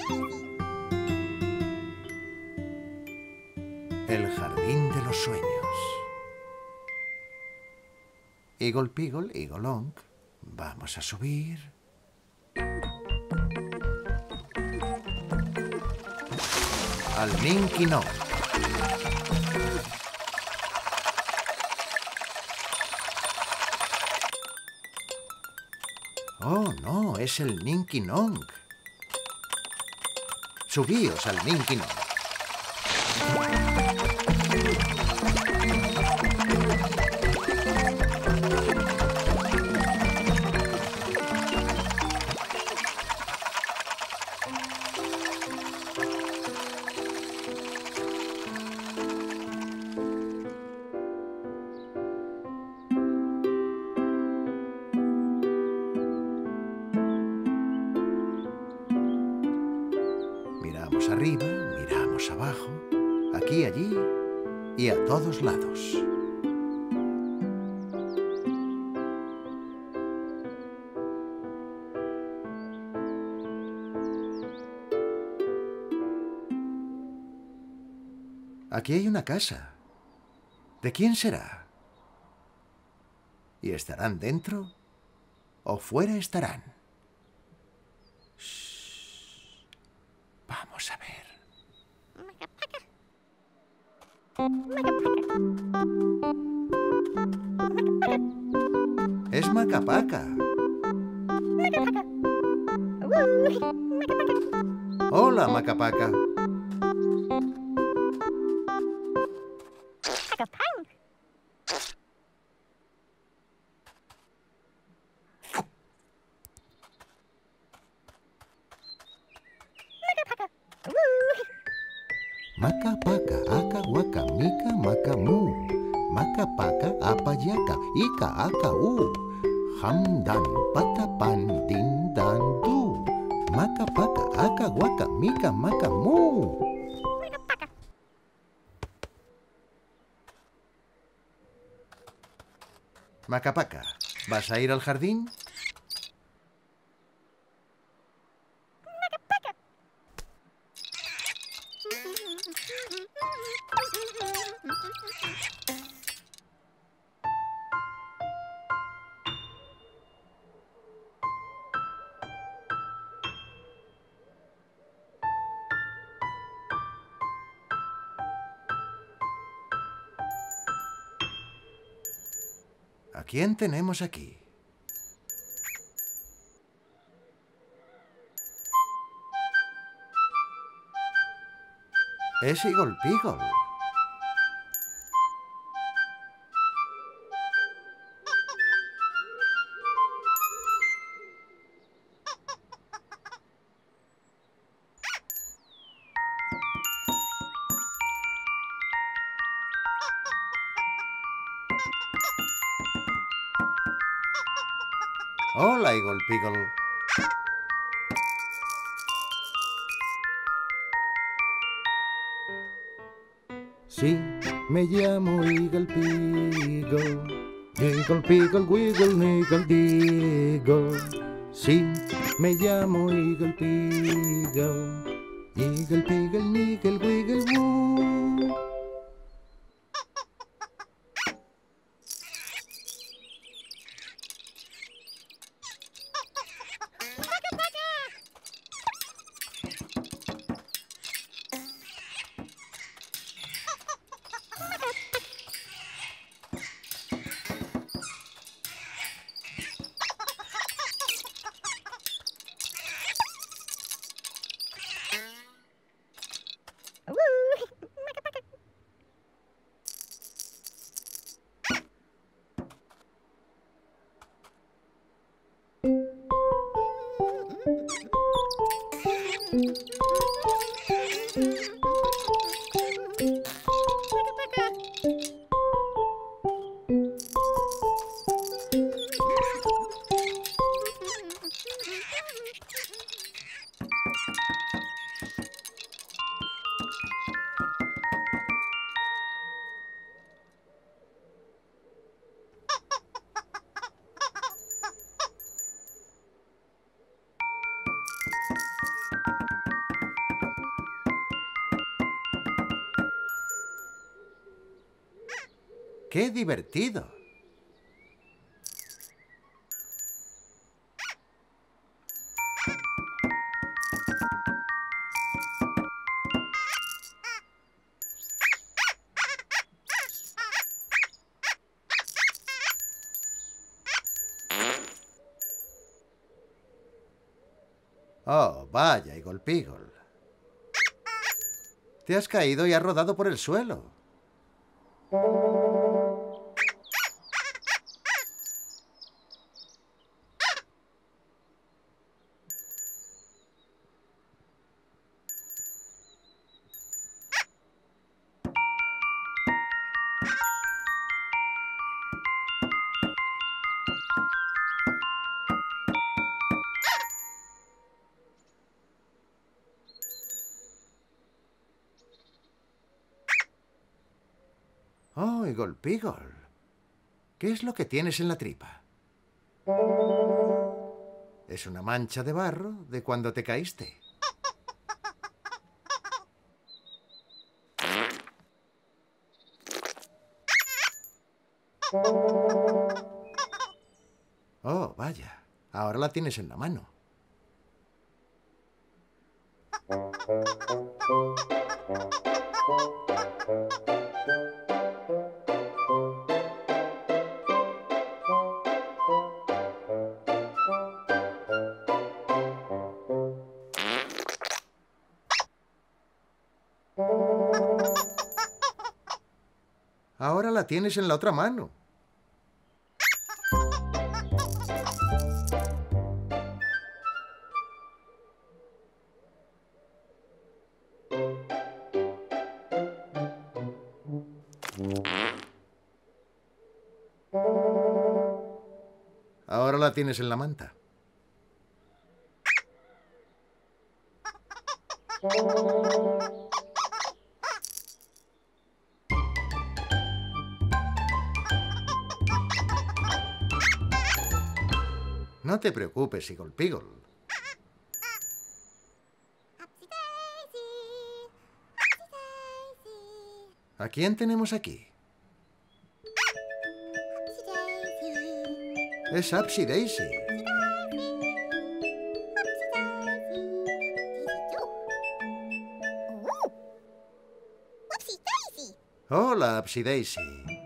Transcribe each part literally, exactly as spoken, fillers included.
El jardín de los sueños. Eagle Peagle, Eagle Onk. Vamos a subir. Al Ninky Nonk. Oh, no, es el Ninky Nonk. Subíos al Ninky Nonk. Miramos arriba, miramos abajo, aquí, allí y a todos lados. Aquí hay una casa. ¿De quién será? ¿Y estarán dentro o fuera estarán? Shh. Vamos a ver. Es Maca Paca. Hola, Maca Paca. Maca Paca, aca guaca, mica maca mu. Maca Paca, apa yaca, ica aca u. Ham dan, pata pan, din dan du. Maca Paca, aca guaca, mica maca mu. Maca Paca, ¿vas a ir al jardín? ¿A quién tenemos aquí? Es Eagle Peagle. Hola, Eagle Peagle. Sí, me llamo Eagle Peagle. Eagle Peagle, wiggle, eagle, deagle. Sí, me llamo Eagle Peagle. Eagle Peagle, niggle, wiggle, woo. ¡Qué divertido! Oh, vaya, Eagle Peagle. Te has caído y has rodado por el suelo. Oh, Eagle Peagle. ¿Qué es lo que tienes en la tripa? Es una mancha de barro de cuando te caíste. Oh, vaya. Ahora la tienes en la mano. Ahora la tienes en la otra mano. Ahora la tienes en la manta. No te preocupes, Eagle Peagle. ¿A quién tenemos aquí? Es Upsy Daisy. Hola, Upsy Daisy.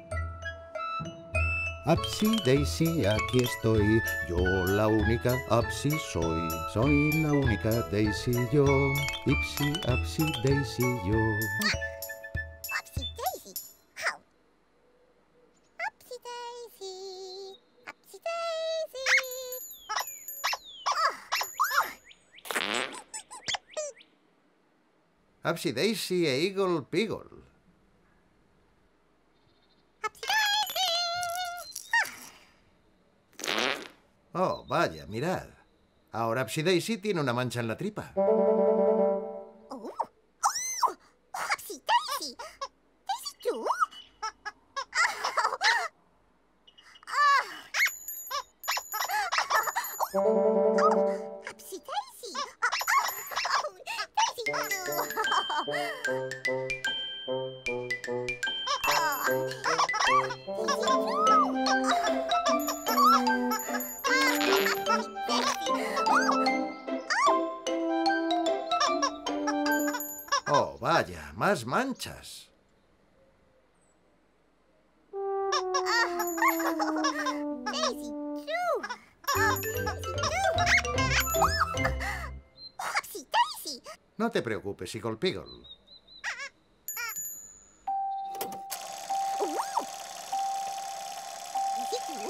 Upsy Daisy, aquí estoy. Yo la única Upsy soy. Soy la única Daisy yo. Ipsy, Upsy Daisy yo. Upsy Daisy. How? Upsy Daisy. Upsy Daisy. Upsy Daisy e Eagle Peagle. Oh, vaya, mirad. Ahora Upsy Daisy tiene una mancha en la tripa. Oh, oh, Upsy Daisy. Daisy too. Oh, Upsy Daisy. Oh, Daisy too. Oh, vaya, más manchas. Daisy too. Daisy too. Upsy Daisy. No te preocupes, Eagle Peagle. Daisy too.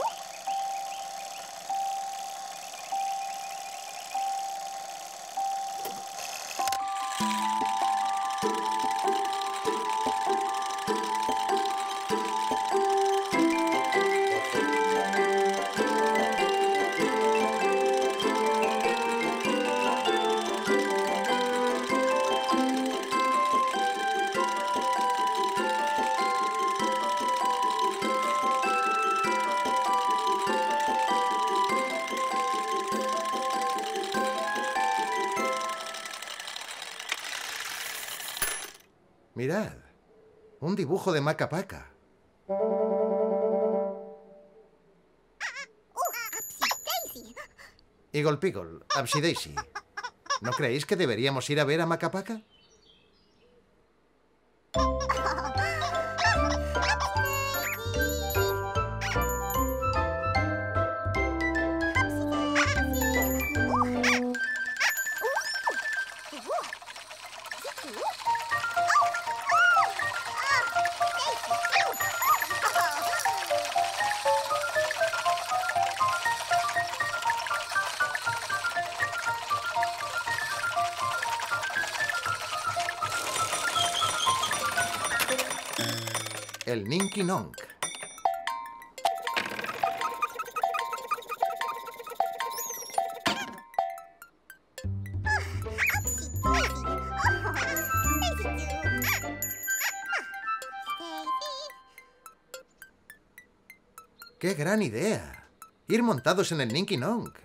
Mirad, un dibujo de Maca Paca. Eagle Peagle, Upsy Daisy. ¿No creéis que deberíamos ir a ver a Maca Paca? El Ninky Nonk. ¡Qué gran idea! Ir montados en el Ninky Nonk.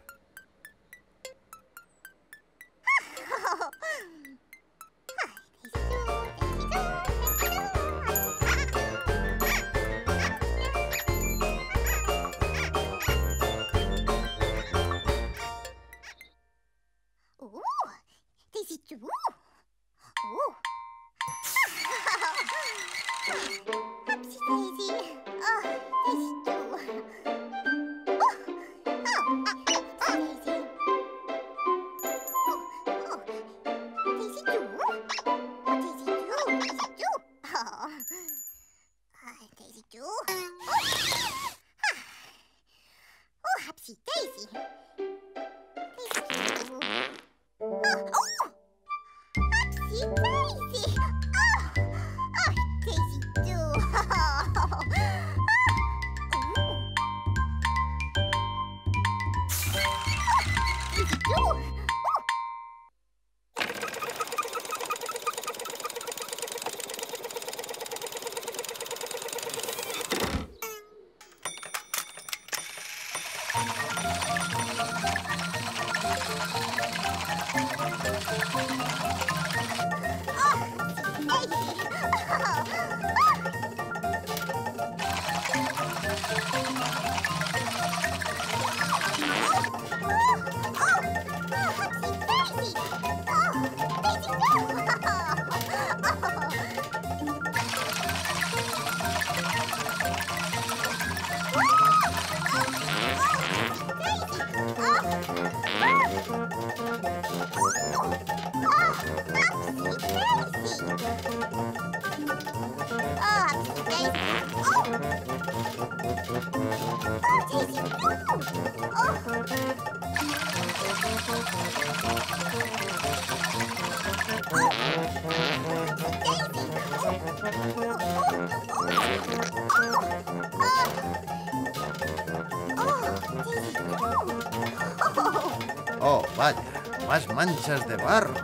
Oh, vaya, más manchas de barro.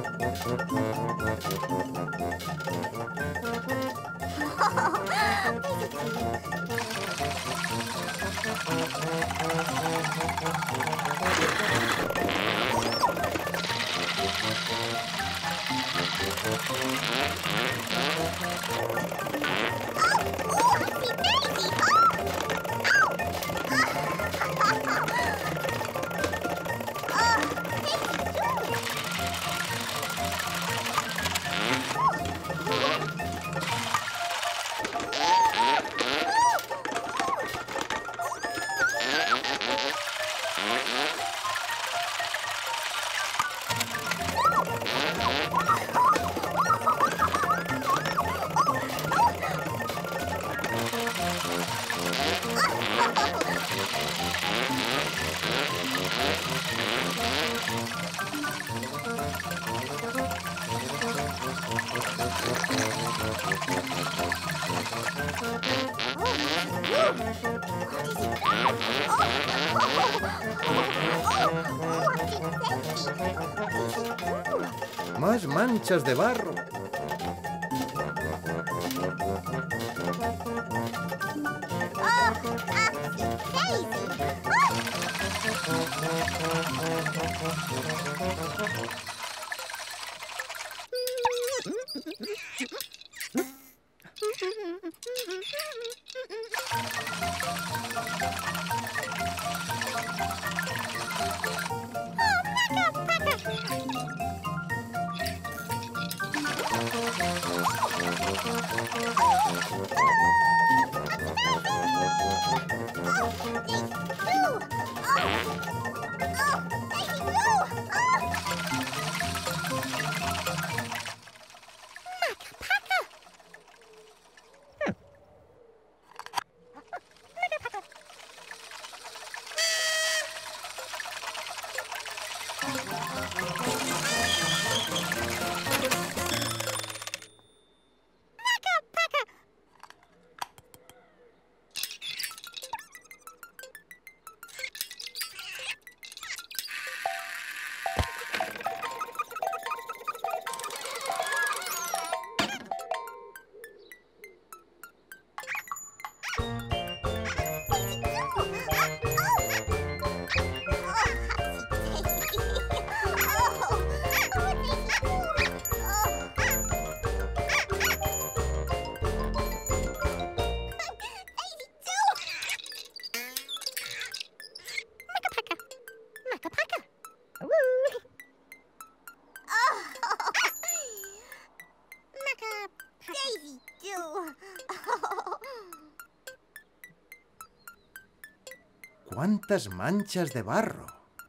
Más manchas de barro. ¡Cuántas manchas de barro!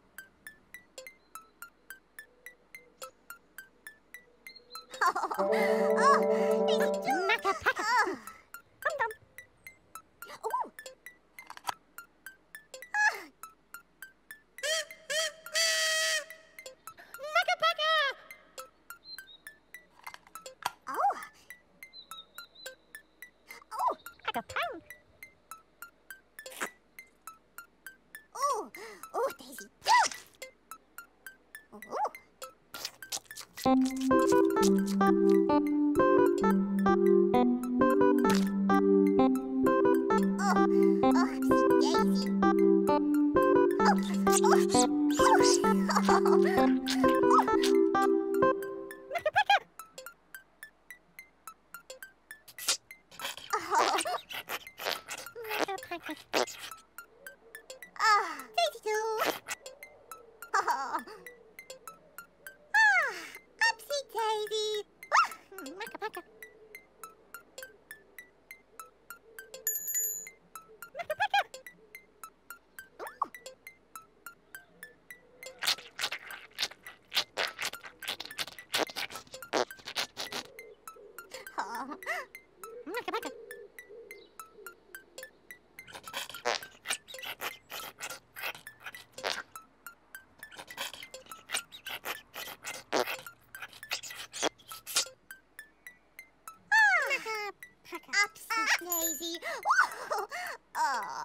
Daisy. Oh.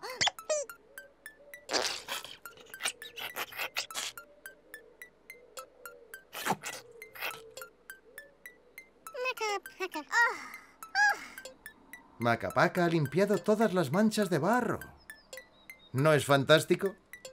Maca Paca ha limpiado todas las manchas de barro. ¿No es fantástico?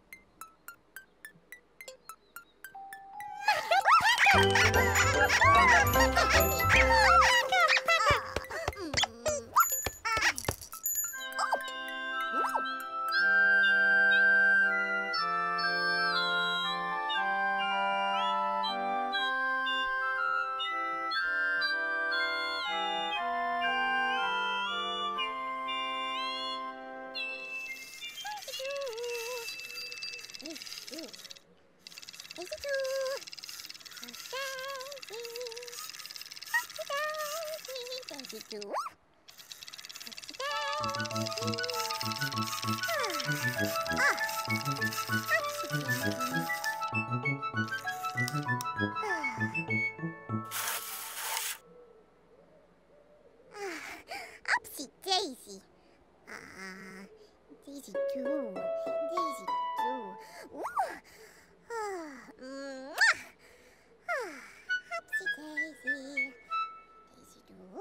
Upsy Daisy. Ah, Daisy too. Daisy too. Ooh. Ah, mwah. Ah, Upsy Daisy. Daisy too.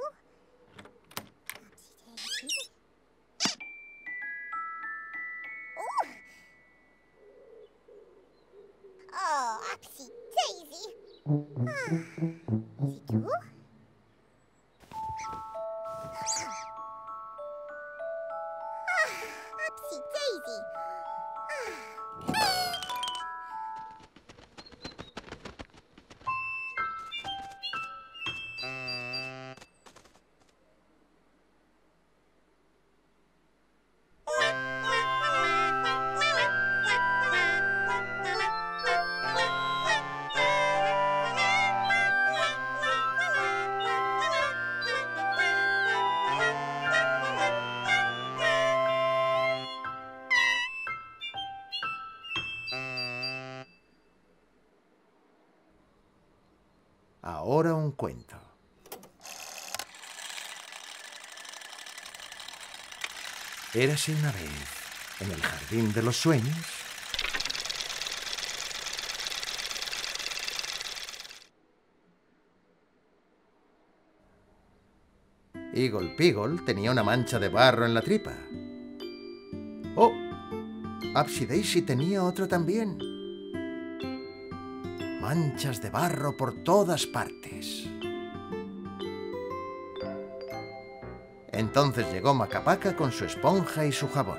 Upsy Daisy. Ooh. Oh, Upsy Daisy. Ah, Daisy too. Upsy Daisy. Ahora un cuento. Érase una vez, en el jardín de los sueños, Eagle Peagle tenía una mancha de barro en la tripa. ¡Oh! Upsy Daisy tenía otro también. Manchas de barro por todas partes. Entonces llegó Maca Paca con su esponja y su jabón.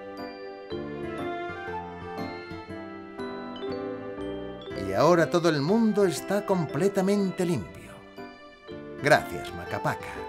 Y ahora todo el mundo está completamente limpio. Gracias, Maca Paca.